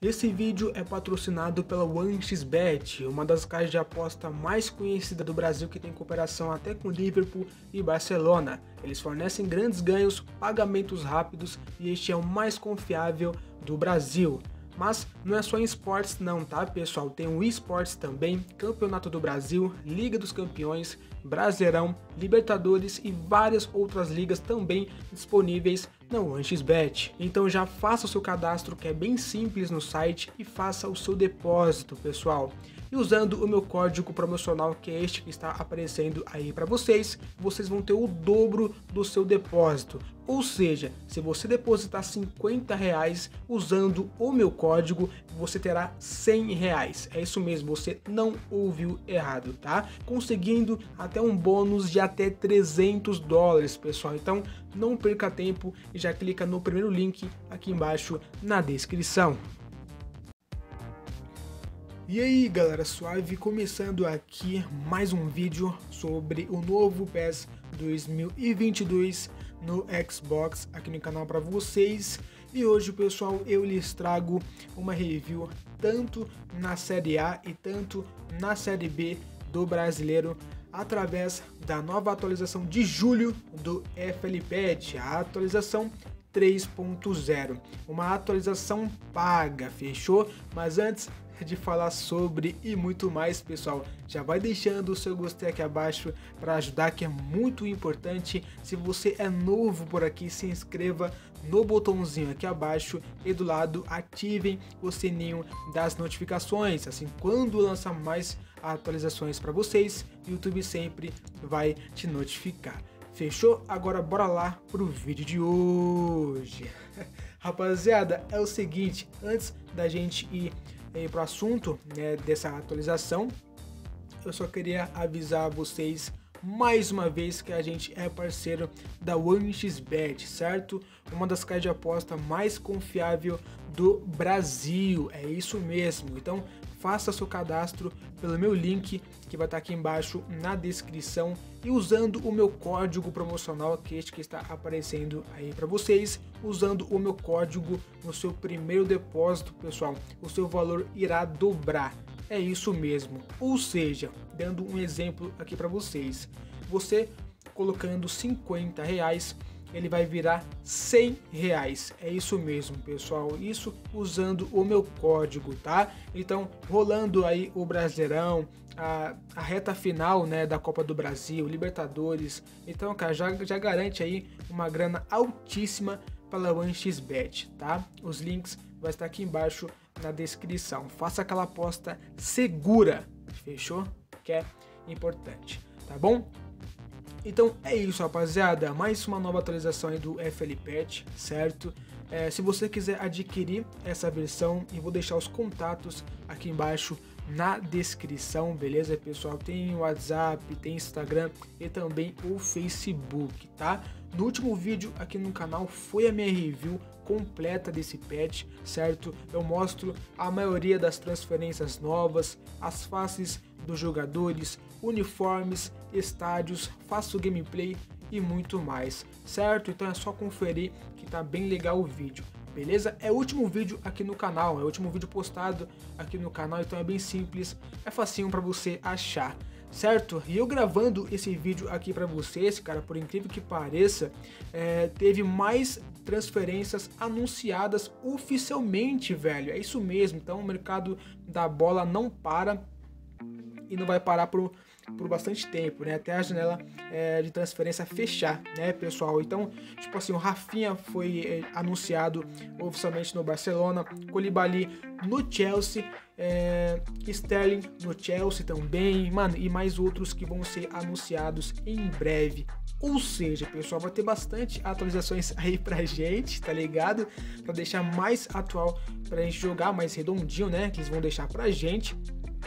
Esse vídeo é patrocinado pela OneXBet, uma das casas de aposta mais conhecidas do Brasil que tem cooperação até com Liverpool e Barcelona. Eles fornecem grandes ganhos, pagamentos rápidos e este é o mais confiável do Brasil. Mas não é só em esportes não, tá pessoal? Tem o eSports também, Campeonato do Brasil, Liga dos Campeões, Brasileirão, Libertadores e várias outras ligas também disponíveis na OneXBet. Então já faça o seu cadastro, que é bem simples no site, e faça o seu depósito, pessoal. E usando o meu código promocional, que é este que está aparecendo aí para vocês, vocês vão ter o dobro do seu depósito. Ou seja, se você depositar R$50 usando o meu código, você terá R$100. É isso mesmo, você não ouviu errado, tá? Conseguindo até um bônus de até $300, pessoal. Então não perca tempo e já clica no primeiro link aqui embaixo na descrição. E aí galera, suave, começando aqui mais um vídeo sobre o novo PES 2022 no Xbox aqui no canal para vocês. E hoje, pessoal, eu lhes trago uma review tanto na Série A e tanto na Série B do Brasileiro através da nova atualização de julho do FLPET, a atualização 3.0, uma atualização paga, fechou? Mas antes de falar sobre e muito mais, pessoal, já vai deixando o seu gostei aqui abaixo para ajudar, que é muito importante. Se você é novo por aqui, se inscreva no botãozinho aqui abaixo e do lado ativem o sininho das notificações, assim quando lançar mais atualizações para vocês, o YouTube sempre vai te notificar. Fechou? Agora bora lá pro vídeo de hoje. Rapaziada, é o seguinte, antes da gente ir pro assunto, né, dessa atualização, eu só queria avisar vocês mais uma vez que a gente é parceiro da OneXBet, certo? Uma das casas de aposta mais confiável do Brasil, é isso mesmo. Então faça seu cadastro pelo meu link que vai estar aqui embaixo na descrição e usando o meu código promocional, que é este que está aparecendo aí para vocês. Usando o meu código no seu primeiro depósito, pessoal, o seu valor irá dobrar. É isso mesmo, ou seja, dando um exemplo aqui para vocês, você colocando R$50, ele vai virar R$100. É isso mesmo, pessoal, isso usando o meu código, tá? Então, rolando aí o Brasileirão, a reta final, né, da Copa do Brasil, Libertadores, então, cara, já garante aí uma grana altíssima pela OneXBet, tá? Os links vai estar aqui embaixo na descrição. Faça aquela aposta segura, fechou? Que é importante, tá bom? Então é isso, rapaziada, mais uma nova atualização aí do FLPET, certo? Se você quiser adquirir essa versão, eu vou deixar os contatos aqui embaixo na descrição, beleza, pessoal? Tem WhatsApp, tem Instagram e também o Facebook, tá? No último vídeo aqui no canal foi a minha review completa desse patch, certo? Eu mostro a maioria das transferências novas, as faces dos jogadores, uniformes, estádios, faço gameplay e muito mais, certo? Então é só conferir que tá bem legal o vídeo. Beleza? É o último vídeo aqui no canal, é o último vídeo postado aqui no canal, então é bem simples, é facinho para você achar, certo? E eu gravando esse vídeo aqui para vocês, cara, por incrível que pareça, teve mais transferências anunciadas oficialmente, velho, é isso mesmo. Então o mercado da bola não para e não vai parar por bastante tempo, né? Até a janela de transferência fechar, né, pessoal? Então, tipo assim, o Rafinha foi anunciado oficialmente no Barcelona, Koulibaly no Chelsea, Sterling no Chelsea também, mano, e mais outros que vão ser anunciados em breve. Ou seja, pessoal, vai ter bastante atualizações aí pra gente, tá ligado? Pra deixar mais atual, pra gente jogar mais redondinho, né? Que eles vão deixar pra gente.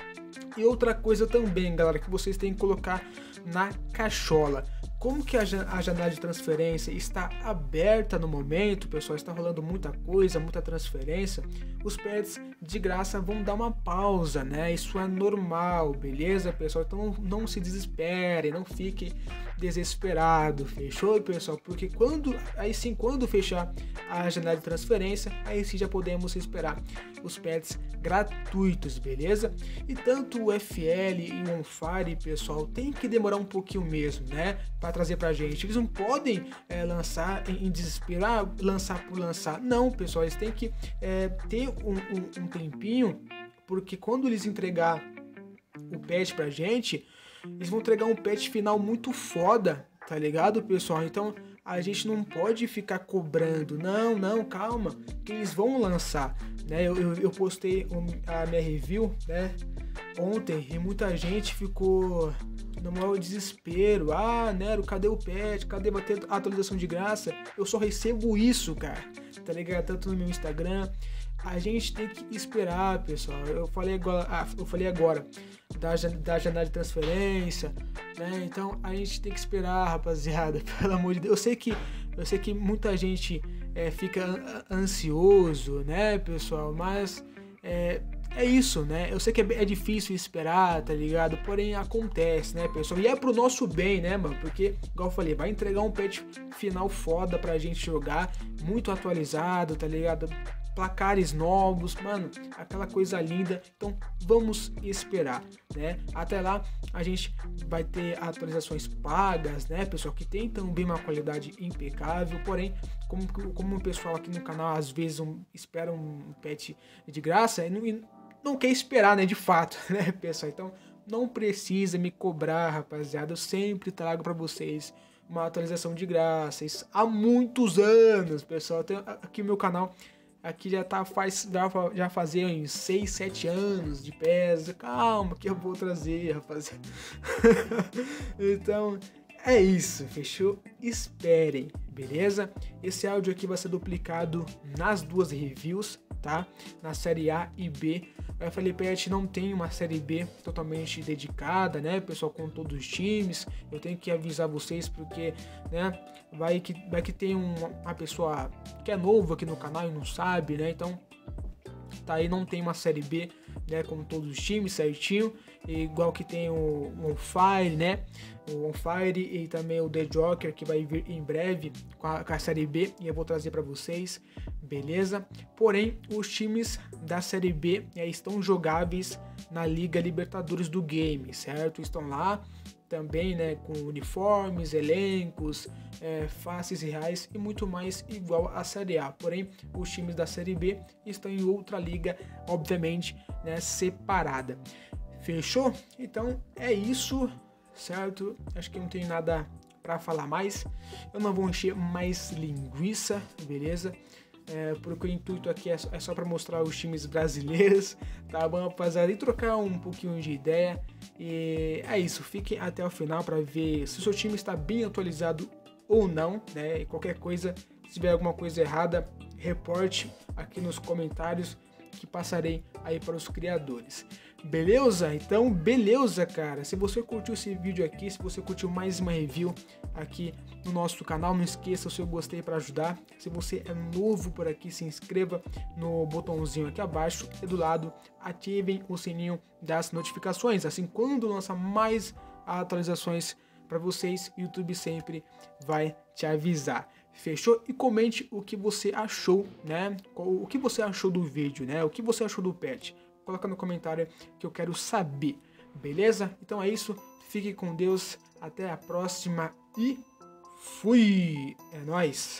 E outra coisa também, galera, que vocês têm que colocar na cachola. Como que a janela de transferência está aberta no momento, pessoal, está rolando muita coisa, muita transferência, os pets de graça vão dar uma pausa, né? Isso é normal, beleza, pessoal? Então não se desesperem, não fiquem desesperados, fechou, pessoal? Porque quando fechar a janela de transferência, aí sim já podemos esperar os pets gratuitos, beleza? E tanto o FL e o OnFire, pessoal, tem que demorar um pouquinho mesmo, né? Para trazer pra gente. Eles não podem lançar em desespero, lançar por lançar. Não, pessoal, eles têm que ter um tempinho, porque quando eles entregar o patch pra gente, eles vão entregar um patch final muito foda, tá ligado, pessoal? Então a gente não pode ficar cobrando, não, calma, que eles vão lançar, né? Eu postei a minha review, né, ontem, e muita gente ficou no maior desespero. Nero, cadê o patch? Cadê vai ter atualização de graça? Eu só recebo isso, cara, tá ligado? Tanto no meu Instagram. A gente tem que esperar, pessoal. Eu falei agora da janela de transferência, né? Então a gente tem que esperar, rapaziada, pelo amor de Deus. Eu sei que muita gente fica ansioso, né, pessoal? Mas é isso, né? Eu sei que é difícil esperar, tá ligado? Porém acontece, né, pessoal? E é pro nosso bem, né, mano? Porque, igual eu falei, vai entregar um patch final foda pra gente jogar, muito atualizado, tá ligado? Placares novos, mano, aquela coisa linda. Então vamos esperar, né? Até lá a gente vai ter atualizações pagas, né, pessoal, que tem também uma qualidade impecável. Porém, como o pessoal aqui no canal às vezes espera um patch de graça e não quer esperar, né, de fato, né, pessoal? Então não precisa me cobrar, rapaziada. Eu sempre trago para vocês uma atualização de graça. Isso há muitos anos, pessoal. Aqui o meu canal aqui já fazia uns 6, 7 anos de PES. Calma que eu vou trazer, rapaziada. Então é isso, fechou? Esperem, beleza? Esse áudio aqui vai ser duplicado nas duas reviews, tá? Na série A e B. Eu falei, Pet, não tem uma série B totalmente dedicada, né, pessoal, com todos os times. Eu tenho que avisar vocês porque, né, vai que tem uma pessoa que é novo aqui no canal e não sabe, né? Então, tá aí, não tem uma série B, né, com todos os times certinho, igual que tem o OnFire, né? O OnFire e também o The Joker, que vai vir em breve com a série B, e eu vou trazer para vocês, beleza? Porém, os times da série B estão jogáveis na Liga Libertadores do game, certo? Estão lá também, né, com uniformes, elencos, faces reais e muito mais igual à série A. Porém, os times da série B estão em outra liga, obviamente, né, separada. Fechou? Então é isso, certo? Acho que não tem nada para falar mais. Eu não vou encher mais linguiça, beleza? Porque o intuito aqui é só para mostrar os times brasileiros, tá bom, rapaziada? E trocar um pouquinho de ideia. E é isso, fiquem até o final para ver se o seu time está bem atualizado ou não, né? E qualquer coisa, se tiver alguma coisa errada, reporte aqui nos comentários que passarei aí para os criadores. Beleza? Então, beleza, cara. Se você curtiu esse vídeo aqui, se você curtiu mais uma review aqui no nosso canal, não esqueça o seu gostei para ajudar. Se você é novo por aqui, se inscreva no botãozinho aqui abaixo e do lado ativem o sininho das notificações. Assim, quando lançar mais atualizações para vocês, o YouTube sempre vai te avisar. Fechou? E comente o que você achou, né? O que você achou do vídeo, né? O que você achou do patch? Coloca no comentário que eu quero saber, beleza? Então é isso, fique com Deus, até a próxima e fui! É nóis!